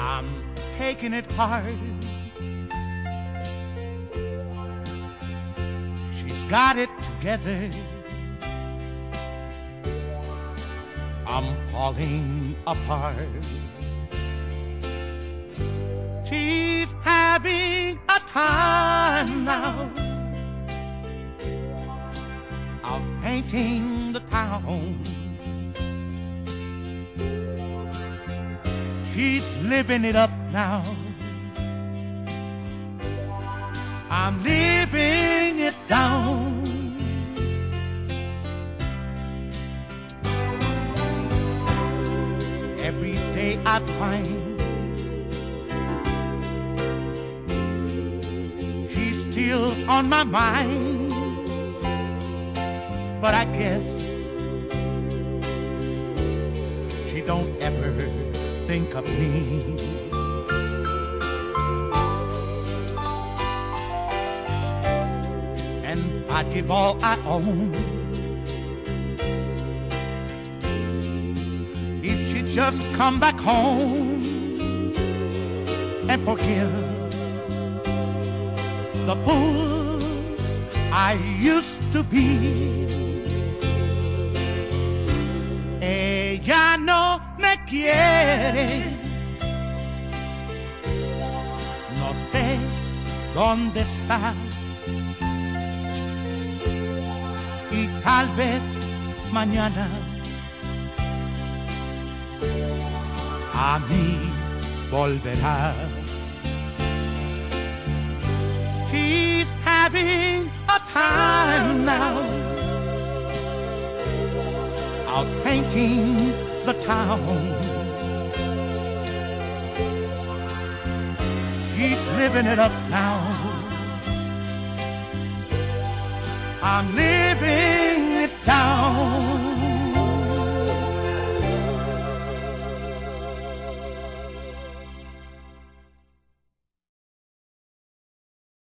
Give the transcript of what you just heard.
I'm taking it hard. She's got it together. I'm falling apart. She's having a time now of painting the town. She's living it up now. I'm living it down. Every day I find she's still on my mind, but I guess she don't ever think of me. And I'd give all I own if she'd just come back home and forgive the fool I used to be. Ella no me quiere, no sé dónde está, y tal vez mañana a mí volverá. She's having a time now out painting the town. She's living it up now. I'm living it down.